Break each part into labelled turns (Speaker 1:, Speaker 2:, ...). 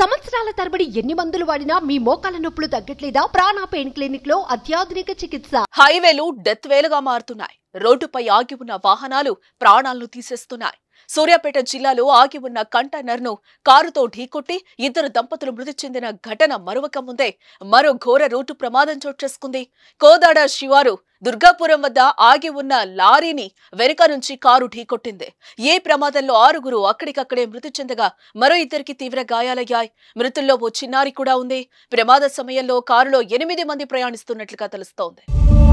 Speaker 1: సంవత్సరాల తరబడి ఎన్ని మందులు వాడినా మీ మోకాల నొప్పులు తగ్గట్లేదా? ప్రాణ పెయిన్ క్లినిక్ లో అత్యాధునిక చికిత్స.
Speaker 2: హైవేలు డెత్ వేలుగా మారుతున్నాయి. రోడ్డుపై ఆగి ఉన్న వాహనాలు ప్రాణాలను తీసేస్తున్నాయి. సూర్యాపేట జిల్లాలో ఆగి ఉన్న కంటైనర్ ను కారుతో ఢీకొట్టి ఇద్దరు దంపతులు మృతి చెందిన ఘటన మరొక ముందే మరో ఘోర రోడ్డు ప్రమాదం చోటు చేసుకుంది. కోదాడ శివారు దుర్గాపురం వద్ద ఆగి ఉన్న లారీని వెనుక నుంచి కారు ఢీకొట్టింది. ఈ ప్రమాదంలో 6గురు అక్కడికక్కడే మృతి చెందగా మరో ఇద్దరికి తీవ్ర గాయాలయ్యాయి. మృతుల్లో ఓ చిన్నారి కూడా ఉంది. ప్రమాద సమయంలో కారులో 8 మంది ప్రయాణిస్తున్నట్లుగా తెలుస్తోంది.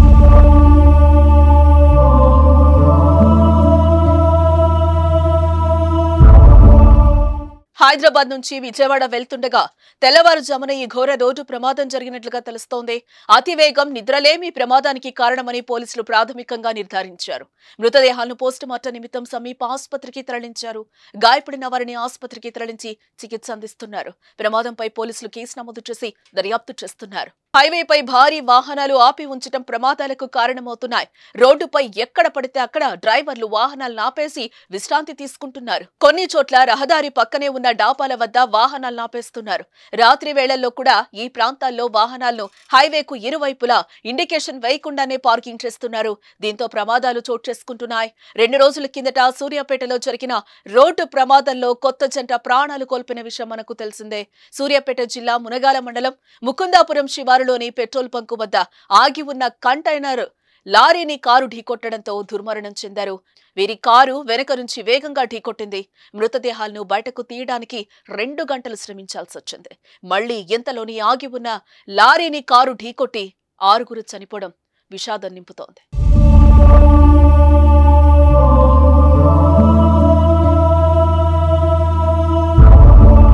Speaker 2: హైదరాబాద్ నుంచి విజయవాడ వెళ్తుండగా తెల్లవారుజామున ఈ ఘోర రోడ్డు ప్రమాదం జరిగినట్లుగా తెలుస్తోంది. అతివేగం, నిద్రలేమి ప్రమాదానికి కారణమని పోలీసులు ప్రాథమికంగా నిర్ధారించారు. మృతదేహాలను పోస్టుమార్టం నిమిత్తం సమీప ఆసుపత్రికి తరలించారు. గాయపడిన వారిని ఆసుపత్రికి తరలించి చికిత్స అందిస్తున్నారు. ప్రమాదంపై పోలీసులు కేసు నమోదు చేసి దర్యాప్తు చేస్తున్నారు. హైవేపై భారీ వాహనాలు ఆపి ఉంచడం ప్రమాదాలకు కారణమవుతున్నాయి. రోడ్డుపై ఎక్కడ పడితే అక్కడ డ్రైవర్లు వాహనాలను ఆపేసి విశ్రాంతి తీసుకుంటున్నారు. కొన్ని చోట్ల రహదారి పక్కనే ఉన్న డాబాల వద్ద వాహనాలను ఆపేస్తున్నారు. రాత్రి వేళల్లో కూడా ఈ ప్రాంతాల్లో వాహనాలను హైవేకు ఇరువైపులా ఇండికేషన్ వేయకుండానే పార్కింగ్ చేస్తున్నారు. దీంతో ప్రమాదాలు చోటు చేసుకుంటున్నాయి. 2 రోజుల కిందట సూర్యాపేటలో జరిగిన రోడ్డు ప్రమాదంలో కొత్త జంట ప్రాణాలు కోల్పోయిన విషయం మనకు తెలిసిందే. సూర్యాపేట జిల్లా మునగాల మండలం ముకుందాపురం శివారులోని పెట్రోల్ బంకు వద్ద ఆగి ఉన్న కంటైనర్ లారీని కారు ఢీకొట్టడంతో దుర్మరణం చెందారు. వీరి కారు వెనుక నుంచి వేగంగా ఢీకొట్టింది. మృతదేహాలను బయటకు తీయడానికి 2 గంటలు శ్రమించాల్సి వచ్చింది. మళ్లీ ఇంతలోని ఆగి ఉన్న లారీని కారు ఢీకొట్టి 6గురు చనిపోవడం విషాదం నింపుతోంది.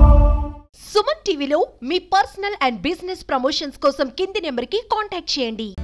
Speaker 1: సుమన్ టీవీలో మీ పర్సనల్ అండ్ బిజినెస్ ప్రమోషన్స్ కోసం కింది నెంబర్కి కాంటాక్ట్ చేయండి.